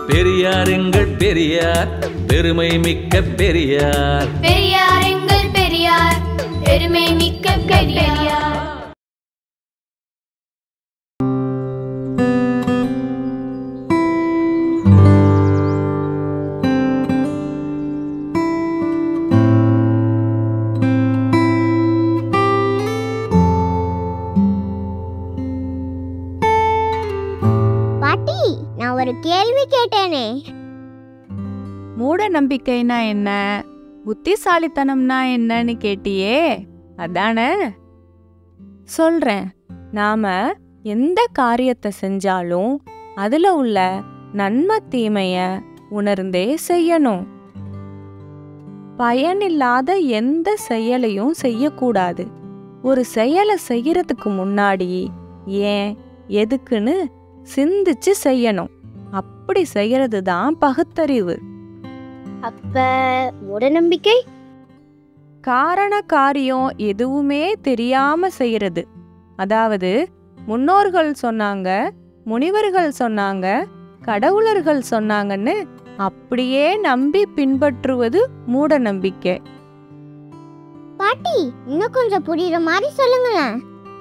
பெரியார் எங்கள் பெரியார் பெருமை மிக்க பெரியார். பெரியார் எங்கள் பெரியார் பெருமை மிக்க பெரியார். ஒரு கேள்வி கேட்டேனே. மூட நம்பிக்கைனா என்ன, புத்திசாலித்தனம்னா என்னன்னு கேட்டியே, அதானே? சொல்றேன். நாம எந்த காரியத்தை செஞ்சாலும் அதுல உள்ள நன்மை தீமைய உணர்ந்தே செய்யணும். பயனில்லாத எந்த செயலையும் செய்யக்கூடாது. ஒரு செயலை செய்யறதுக்கு முன்னாடி ஏன் எதுக்குன்னு சிந்திச்சு செய்யணும். அப்படி செய்யறது தான் பகுத்தறிவு. அப்ப மூடநம்பிக்கை காரண காரியம் எதுவுமே தெரியாம செய்யறது. அதாவது முன்னோர்கள் சொன்னாங்க, முனிவர்கள் சொன்னாங்க, கடவுளர்கள் சொன்னாங்கன்னு அப்படியே நம்பி பின்பற்றுவது மூட நம்பிக்கை. பாட்டி, இன்னும் கொஞ்சம் புரியுற மாதிரி சொல்லுங்களேன்.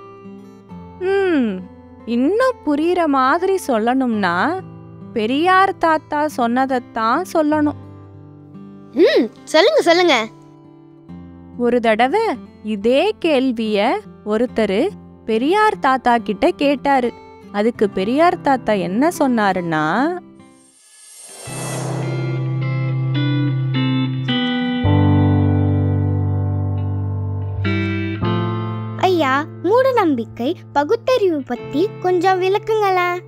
இன்னும் புரியுற மாதிரி சொல்லணும்னா பெரியார் தாத்தா சொன்னதைத்தான் சொல்லணும். சொல்லுங்க சொல்லுங்க. ஒரு தடவை இதே கேள்விய ஒருத்தர் பெரியார் தாத்தா கிட்ட கேட்டாரு. அதுக்கு பெரியார் தாத்தா என்ன சொன்னாருன்னா, ஐயா, மூட நம்பிக்கை பகுத்தறிவு பத்தி கொஞ்சம் விளக்குங்களேன்.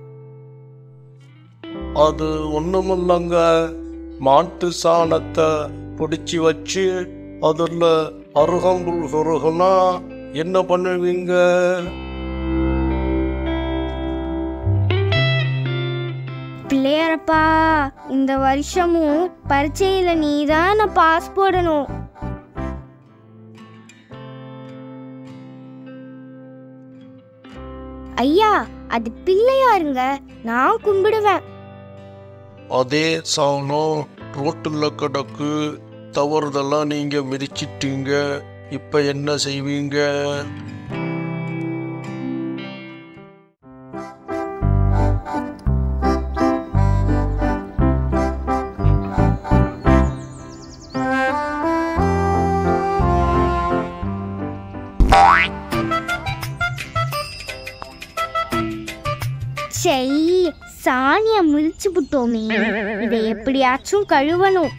அது ஒண்ணுமில்லங்க. மாட்டு சாணத்தை பிடிச்சி வச்சு அதுல அருகம்புல் சொருகுனா என்ன பண்ணுவீங்க? பிள்ளையாரப்பா, இந்த வருஷமும் பரீட்சையில நீதான் பாஸ் போடணும். ஐயா, அது பிள்ளையாருங்க, நான் கும்பிடுவேன். அதே சாணம் ரோட்டுல கிடக்கு, தவறுதெல்லாம் நீங்க மிதிச்சிட்டீங்க. இப்ப என்ன செய்வீங்க? சாணிய முழிச்சு விட்டோமே, இதை எப்படியாச்சும் கழுவணும்.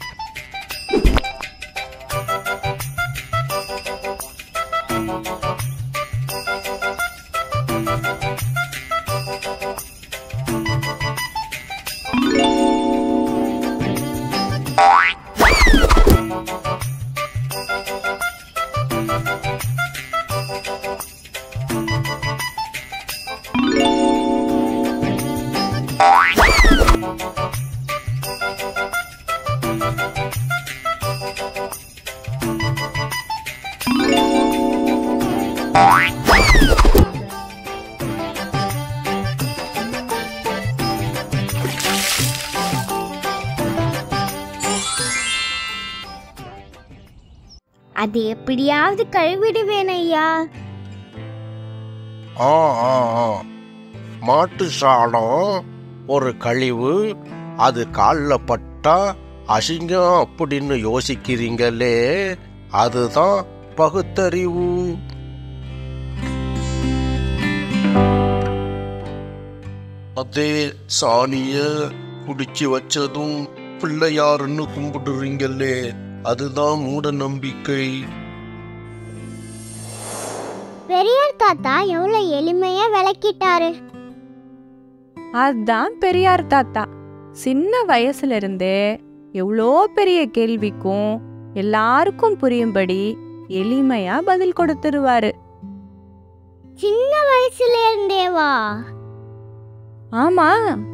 அது எப்படியாவது கழுவிடுவேன் ஐயா. மாட்டு சாணம் ஒரு கழிவு, அது காலில் பட்டா அசிங்கம் அப்படின்னு யோசிக்கிறீங்களே, அதுதான் பகுத்தறிவு. அதே சாணிய குடிச்சு வச்சதும் பிள்ளையாருன்னு கும்பிடுறீங்களே, அதுதான் மூட நம்பிக்கை. பெரியார் தாத்தா எவ்வளவு எளிமையா விளக்கிட்டாரு. அதுதான் பெரியார் தாத்தா. சின்ன வயசுல இருந்தே எவ்வளோ பெரிய கேள்விக்கும் எல்லாருக்கும் புரியும்படி எளிமையா பதில் கொடுத்துருவாரு. சின்ன வயசுல இருந்தேவா? ஆமா,